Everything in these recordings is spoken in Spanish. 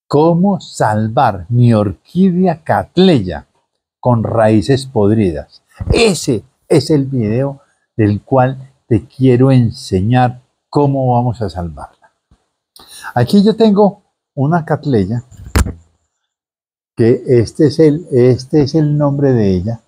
cómo salvar mi orquídea Cattleya con raíces podridas. Ese es el video del cual te quiero enseñar cómo vamos a salvarla. Aquí yo tengo una Cattleya, que este es el nombre de ella.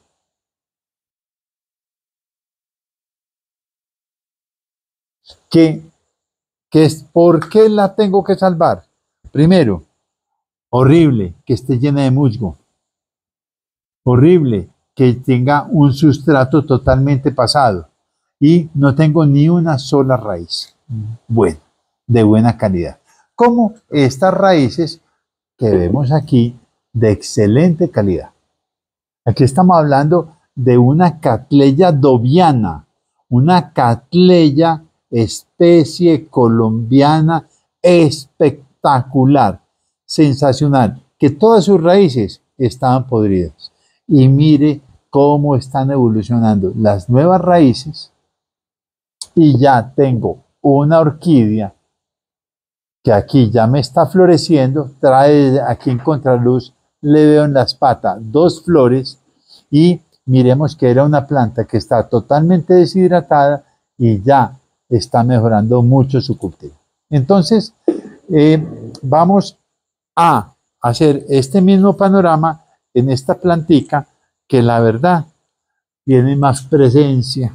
¿Por qué la tengo que salvar? Primero, horrible que esté llena de musgo. Horrible que tenga un sustrato totalmente pasado. Y no tengo ni una sola raíz de buena calidad. Como estas raíces que vemos aquí, de excelente calidad. Aquí estamos hablando de una Cattleya doviana, una Cattleya especie colombiana espectacular, sensacional, que todas sus raíces estaban podridas. Y mire cómo están evolucionando las nuevas raíces, y ya tengo una orquídea que aquí ya me está floreciendo, trae aquí en contraluz, le veo en las patas 2 flores, y miremos que era una planta que está totalmente deshidratada y ya está mejorando mucho su cultivo. Entonces, vamos a hacer este mismo panorama en esta plantica, que la verdad tiene más presencia.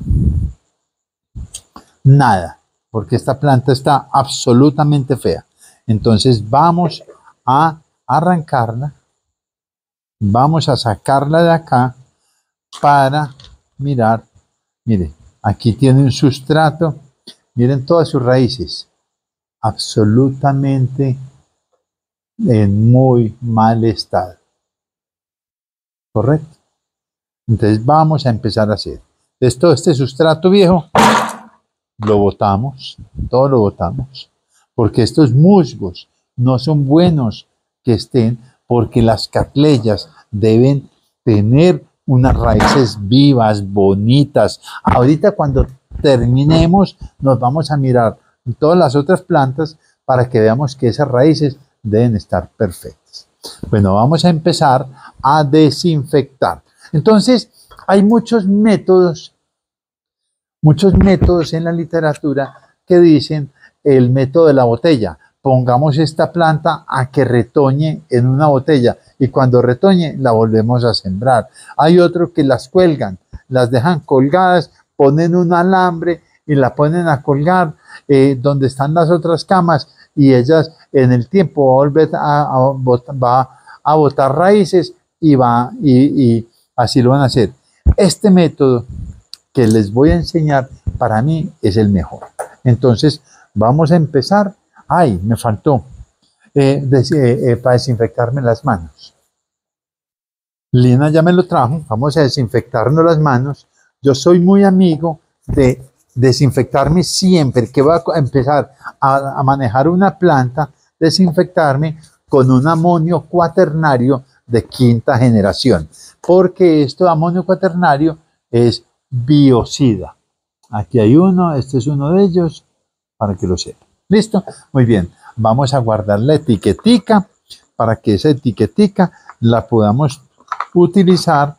Nada, porque esta planta está absolutamente fea. Entonces vamos a arrancarla, vamos a sacarla de acá para mirar. Mire, aquí tiene un sustrato, miren todas sus raíces, absolutamente en muy mal estado. ¿Correcto? Entonces vamos a empezar a hacer. Entonces todo este sustrato viejo lo botamos, todo lo botamos, porque estos musgos no son buenos que estén, porque las Cattleyas deben tener unas raíces vivas, bonitas. Ahorita cuando terminemos nos vamos a mirar todas las otras plantas para que veamos que esas raíces deben estar perfectas. Bueno, vamos a empezar a desinfectar. Entonces, hay muchos métodos en la literatura que dicen el método de la botella. Pongamos esta planta a que retoñe en una botella y cuando retoñe la volvemos a sembrar. Hay otros que las cuelgan, las dejan colgadas, ponen un alambre y la ponen a colgar donde están las otras camas, y ellas en el tiempo va a botar raíces y así lo van a hacer. Este método que les voy a enseñar para mí es el mejor. Entonces vamos a empezar. Ay, me faltó para desinfectarme las manos. Lina ya me lo trajo. Vamos a desinfectarnos las manos. Yo soy muy amigo de desinfectarme siempre que voy a empezar a manejar una planta, desinfectarme con un amonio cuaternario de 5ª generación, porque esto amonio cuaternario es biocida. Aquí hay uno, este es uno de ellos, para que lo sepan. ¿Listo? Muy bien. Vamos a guardar la etiquetica para que esa etiquetica la podamos utilizar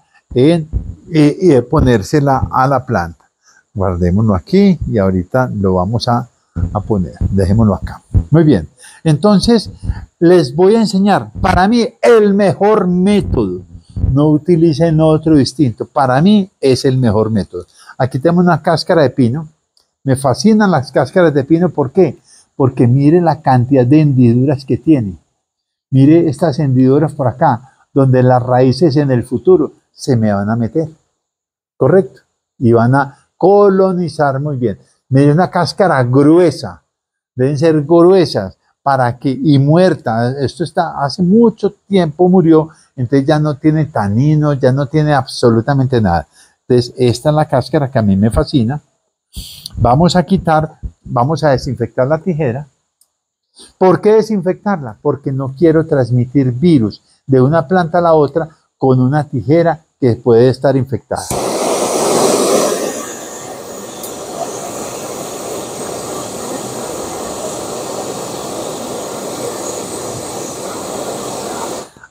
y ponérsela a la planta. Guardémoslo aquí y ahorita lo vamos a poner. Dejémoslo acá. Muy bien. Entonces, les voy a enseñar, para mí, el mejor método. No utilicen otro distinto. Para mí es el mejor método. Aquí tenemos una cáscara de pino. Me fascinan las cáscaras de pino. ¿Por qué? Porque mire la cantidad de hendiduras que tiene. Mire estas hendiduras por acá, donde las raíces en el futuro se me van a meter. ¿Correcto? Y van a colonizar muy bien. Mire una cáscara gruesa. Deben ser gruesas y muerta. Esto está, hace mucho tiempo murió, entonces ya no tiene taninos, ya no tiene absolutamente nada. Entonces esta es la cáscara que a mí me fascina. Vamos a desinfectar la tijera. ¿Por qué desinfectarla? Porque no quiero transmitir virus de una planta a la otra con una tijera que puede estar infectada.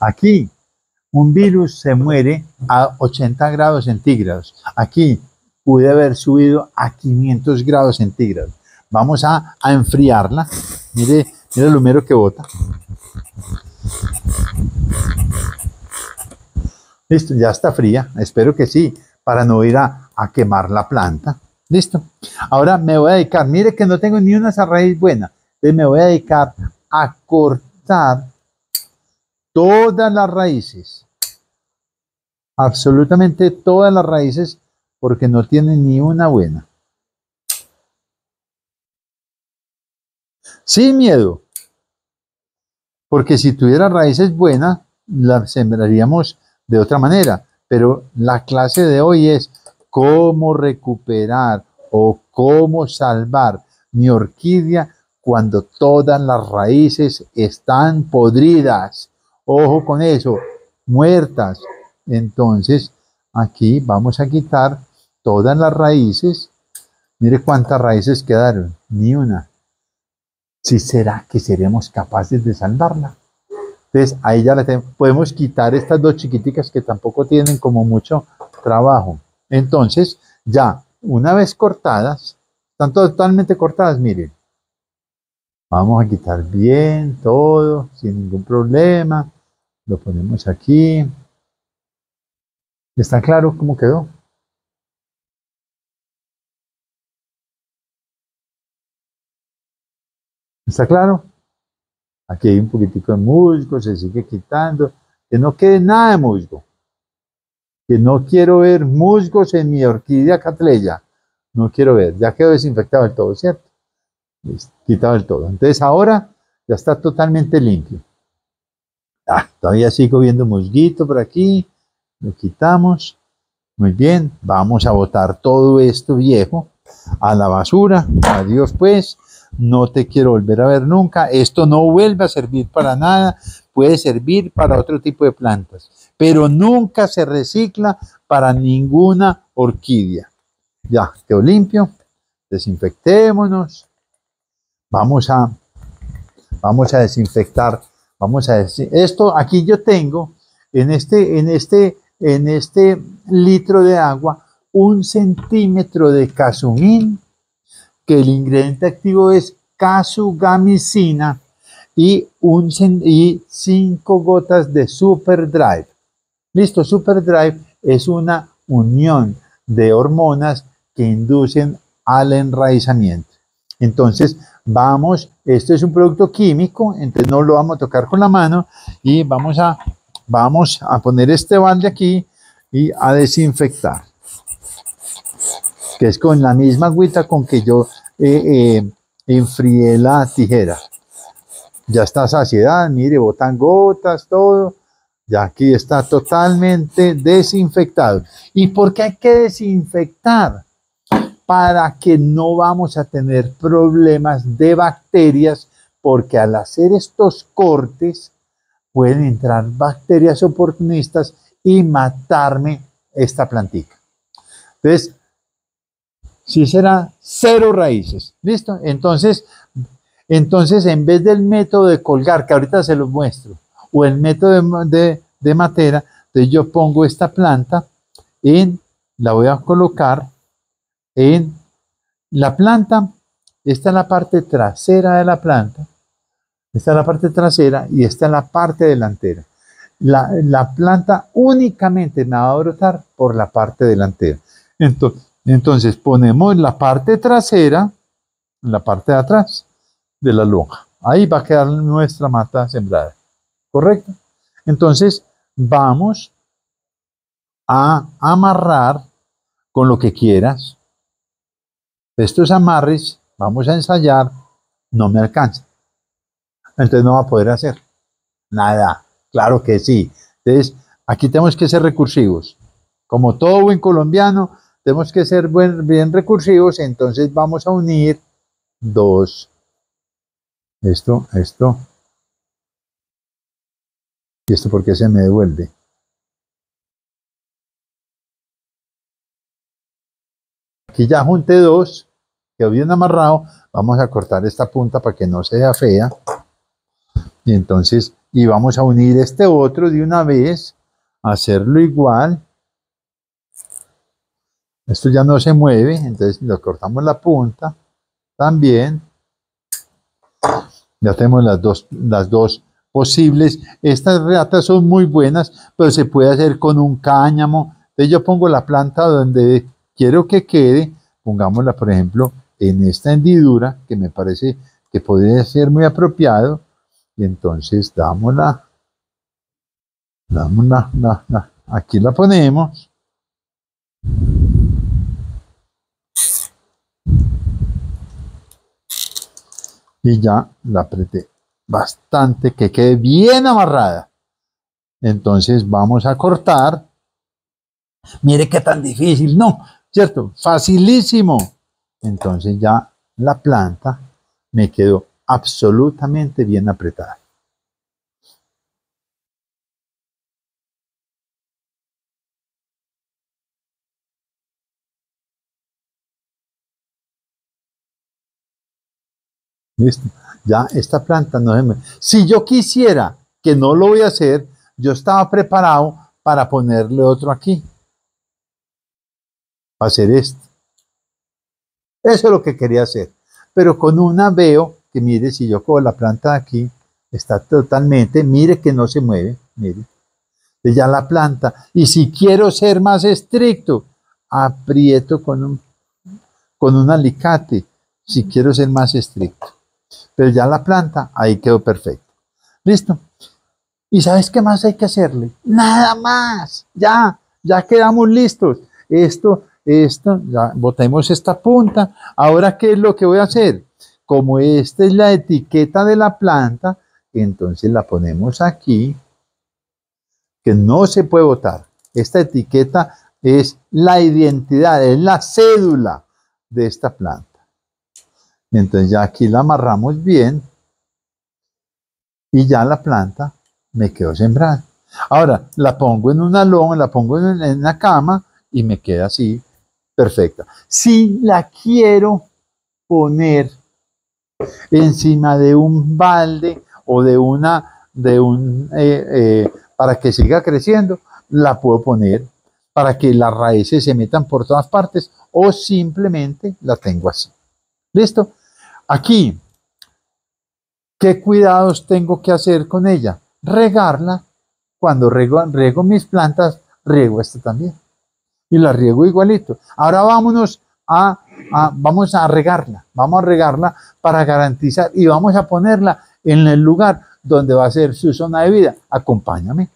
Aquí un virus se muere a 80 grados centígrados. Aquí pude haber subido a 500 grados centígrados. Vamos a enfriarla. Mire, mire el humero que bota. Listo, ya está fría. Espero que sí, para no ir a quemar la planta. Listo. Ahora me voy a dedicar, mire que no tengo ni una raíz buena. Entonces me voy a dedicar a cortar todas las raíces. Absolutamente todas las raíces, porque no tiene ni una buena. Sin miedo. Porque si tuviera raíces buenas, las sembraríamos de otra manera. Pero la clase de hoy es cómo recuperar o cómo salvar mi orquídea cuando todas las raíces están podridas. Ojo con eso, muertas. Entonces, aquí vamos a quitar todas las raíces. Mire cuántas raíces quedaron, ni una. ¿Sí será que seremos capaces de salvarla? Entonces, ahí ya la tenemos. Podemos quitar estas dos chiquiticas que tampoco tienen como mucho trabajo. Entonces, ya, una vez cortadas, están totalmente cortadas, miren. Vamos a quitar bien todo, sin ningún problema. Lo ponemos aquí. ¿Está claro cómo quedó? ¿Está claro? Aquí hay un poquitico de musgo, se sigue quitando. Que no quede nada de musgo. Que no quiero ver musgos en mi orquídea Cattleya. No quiero ver. Ya quedó desinfectado del todo, ¿cierto? Quitado del todo. Entonces ahora ya está totalmente limpio. Todavía sigo viendo musguito por aquí. Lo quitamos. Muy bien. Vamos a botar todo esto viejo a la basura. Adiós pues. No te quiero volver a ver nunca. Esto no vuelve a servir para nada. Puede servir para otro tipo de plantas, pero nunca se recicla para ninguna orquídea. Ya, quedó limpio. Desinfectémonos. Vamos a desinfectar. Esto aquí yo tengo en este litro de agua 1 centímetro de casumín, que el ingrediente activo es casugamicina, y 5 gotas de Super Drive. Listo, Super Drive es una unión de hormonas que inducen al enraizamiento. Entonces, esto es un producto químico, entonces no lo vamos a tocar con la mano y vamos a poner este balde aquí y a desinfectar, que es con la misma agüita con que yo enfrié la tijera. Ya está saciedad, mire, botan gotas, todo. Ya aquí está totalmente desinfectado. ¿Y por qué hay que desinfectar? Para que no vamos a tener problemas de bacterias, porque al hacer estos cortes pueden entrar bacterias oportunistas y matarme esta plantita. Entonces, sí será 0 raíces. ¿Listo? Entonces, en vez del método de colgar, que ahorita se los muestro, o el método de matera, entonces yo pongo esta planta la voy a colocar en la planta. Esta es la parte trasera de la planta, esta es la parte trasera y esta es la parte delantera. La planta únicamente me va a brotar por la parte delantera. Entonces ponemos la parte trasera en la parte de atrás de la lonja. Ahí va a quedar nuestra mata sembrada. ¿Correcto? Entonces vamos a amarrar con lo que quieras. Estos amarres, vamos a ensayar, no me alcanza. Entonces no va a poder hacer nada. Claro que sí. Entonces, aquí tenemos que ser recursivos. Como todo buen colombiano, tenemos que ser bien recursivos. Entonces vamos a unir dos. Esto. ¿Y esto por qué se me devuelve? Aquí ya junté dos, quedó bien amarrado. Vamos a cortar esta punta para que no sea fea. Y entonces y vamos a unir este otro de una vez, hacerlo igual. Esto ya no se mueve, entonces lo cortamos la punta también. Ya tenemos las dos posibles. Estas reatas son muy buenas, pero se puede hacer con un cáñamo. Entonces yo pongo la planta donde quiero que quede, pongámosla por ejemplo en esta hendidura, que me parece que podría ser muy apropiado, y entonces aquí la ponemos. Y ya la apreté bastante, que quede bien amarrada. Entonces vamos a cortar. Mire qué tan difícil, no, ¿cierto? Facilísimo. Entonces ya la planta me quedó absolutamente bien apretada. ¿Listo? Ya esta planta no se me... Si yo quisiera, que no lo voy a hacer, yo estaba preparado para ponerle otro aquí. Para hacer esto. Eso es lo que quería hacer. Pero con una veo que, mire, si yo cojo la planta de aquí, está totalmente, mire que no se mueve, mire. Ya la planta. Y si quiero ser más estricto, aprieto con un alicate, si quiero ser más estricto. Pero ya la planta, ahí quedó perfecto. ¿Listo? ¿Y sabes qué más hay que hacerle? Nada más. Ya quedamos listos. Esto, ya botemos esta punta. Ahora, ¿qué es lo que voy a hacer? Como esta es la etiqueta de la planta, entonces la ponemos aquí, que no se puede botar. Esta etiqueta es la identidad, es la cédula de esta planta. Entonces ya aquí la amarramos bien y ya la planta me quedó sembrada. Ahora la pongo en una loma, la pongo en una cama y me queda así perfecta. Si la quiero poner encima de un balde o para que siga creciendo, la puedo poner para que las raíces se metan por todas partes o simplemente la tengo así. ¿Listo? Aquí, ¿qué cuidados tengo que hacer con ella? Regarla. Cuando riego mis plantas, riego esta también. Y la riego igualito. Ahora vamos a regarla. Vamos a regarla para garantizar y vamos a ponerla en el lugar donde va a ser su zona de vida. Acompáñame.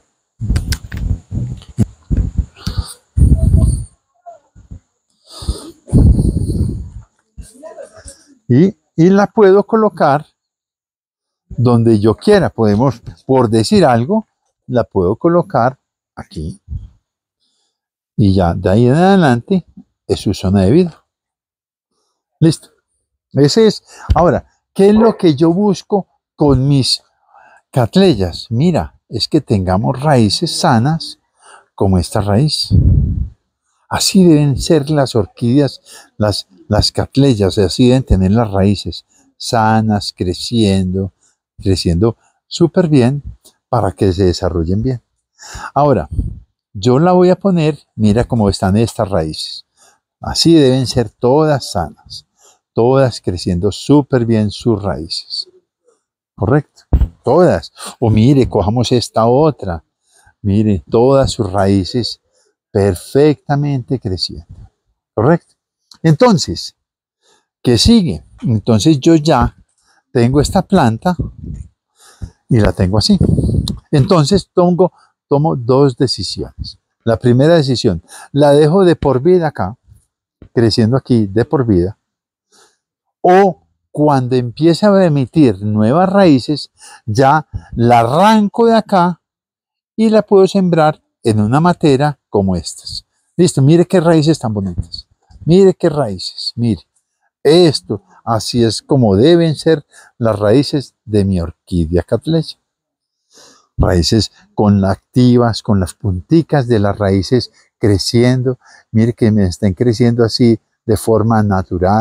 Y la puedo colocar donde yo quiera. Podemos, por decir algo, la puedo colocar aquí. Y ya de ahí en adelante es su zona de vida. Listo. Ese es. Ahora, ¿qué es lo que yo busco con mis catleyas? Mira, es que tengamos raíces sanas como esta raíz. Así deben ser las orquídeas, las catleyas, así deben tener las raíces sanas, creciendo súper bien para que se desarrollen bien. Ahora, yo la voy a poner, mira cómo están estas raíces. Así deben ser todas sanas, todas creciendo súper bien sus raíces. ¿Correcto? Todas. O mire, cojamos esta otra. Mire, todas sus raíces perfectamente creciendo. ¿Correcto? Entonces, ¿qué sigue? Entonces yo ya tengo esta planta y la tengo así. Entonces tomo dos decisiones. La primera decisión, la dejo de por vida acá, creciendo aquí de por vida, o cuando empiece a emitir nuevas raíces, ya la arranco de acá y la puedo sembrar en una matera como estas. Listo, mire qué raíces tan bonitas. Mire qué raíces, mire. Esto, así es como deben ser las raíces de mi orquídea catleya. Raíces activas, con las punticas de las raíces creciendo. Mire que me estén creciendo así de forma natural,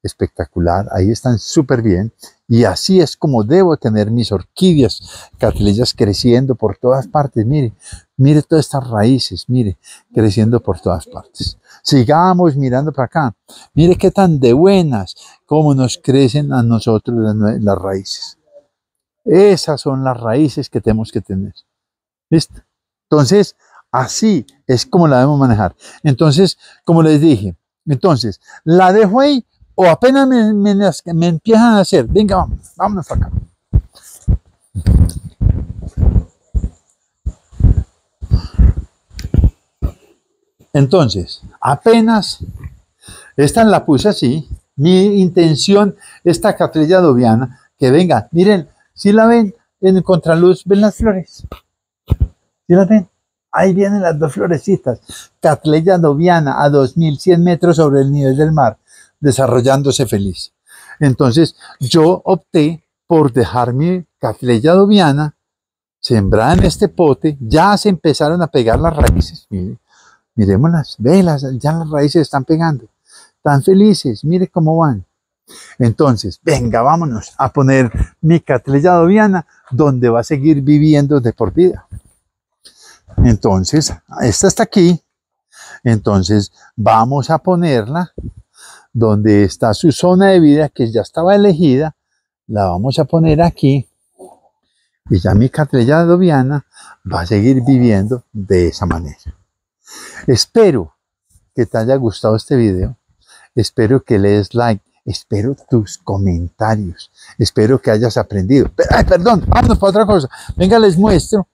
espectacular, ahí están súper bien. Y así es como debo tener mis orquídeas, catleyas creciendo por todas partes. Mire, mire todas estas raíces, mire, creciendo por todas partes. Sigamos mirando para acá. Mire qué tan de buenas, cómo nos crecen a nosotros las raíces. Esas son las raíces que tenemos que tener. ¿Listo? Entonces, así es como la debemos manejar. Entonces, como les dije, entonces, la dejo ahí o apenas me empiezan a hacer. Venga, vámonos para acá. Entonces, apenas, esta la puse así. Mi intención, esta Cattleya doviana, que venga, miren, si la ven en el contraluz, ven las flores. ¿Sí las ven? Ahí vienen las dos florecitas. Cattleya doviana a 2100 metros sobre el nivel del mar, desarrollándose feliz. Entonces, yo opté por dejar mi Cattleya doviana sembrada en este pote. Ya se empezaron a pegar las raíces. Miren, miremoslas, velas, ya las raíces están pegando. Están felices, mire cómo van. Entonces, venga, vámonos a poner mi Cattleya doviana donde va a seguir viviendo de por vida. Entonces, esta está aquí. Entonces, vamos a ponerla donde está su zona de vida, que ya estaba elegida. La vamos a poner aquí. Y ya mi Cattleya doviana va a seguir viviendo de esa manera. Espero que te haya gustado este video. Espero que le des like. Espero tus comentarios. Espero que hayas aprendido. Ay, perdón, vámonos para otra cosa. Venga, les muestro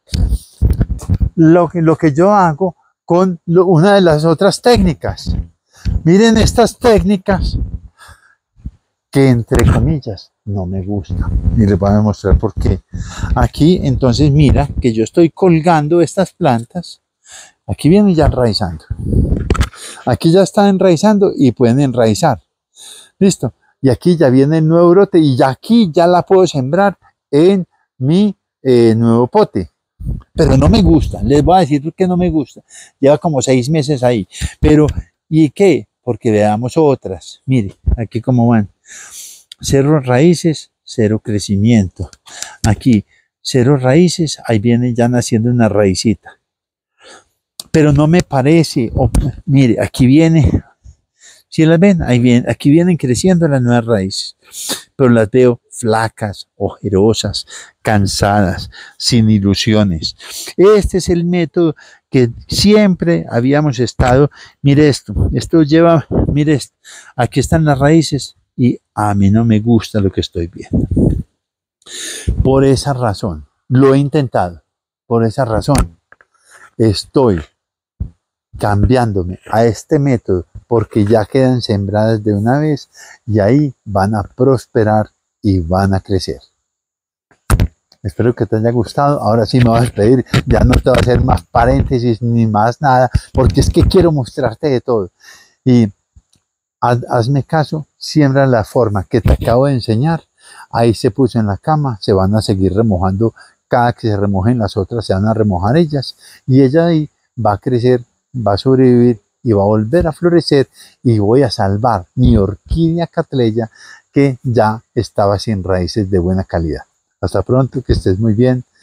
lo que yo hago con una de las otras técnicas. Miren estas técnicas que, entre comillas, no me gustan. Y les voy a demostrar por qué. Aquí, entonces, mira que yo estoy colgando estas plantas. Aquí vienen ya enraizando. Aquí ya están enraizando y pueden enraizar. Listo. Y aquí ya viene el nuevo brote y ya aquí ya la puedo sembrar en mi nuevo pote. Pero no me gusta. Les voy a decir por qué no me gusta. Lleva como 6 meses ahí. Pero, ¿y qué? Porque veamos otras. Mire, aquí cómo van. 0 raíces, 0 crecimiento. Aquí, 0 raíces, ahí viene ya naciendo una raicita. Pero no me parece. Mire, aquí viene. ¿Sí las ven? Ahí vienen, aquí vienen creciendo las nuevas raíces, pero las veo flacas, ojerosas, cansadas, sin ilusiones. Este es el método que siempre habíamos estado. Mire esto lleva, mire esto, aquí están las raíces y a mí no me gusta lo que estoy viendo. Por esa razón, lo he intentado, por esa razón estoy cambiándome a este método, porque ya quedan sembradas de una vez y ahí van a prosperar y van a crecer. Espero que te haya gustado. Ahora sí me vas a despedir. Ya no te voy a hacer más paréntesis ni más nada, porque es que quiero mostrarte de todo. Y hazme caso, siembra la forma que te acabo de enseñar. Ahí se puso en la cama, se van a seguir remojando. Cada que se remojen las otras, se van a remojar ellas. Y ella ahí va a crecer, va a sobrevivir y va a volver a florecer, y voy a salvar mi orquídea Cattleya que ya estaba sin raíces de buena calidad. Hasta pronto, que estés muy bien.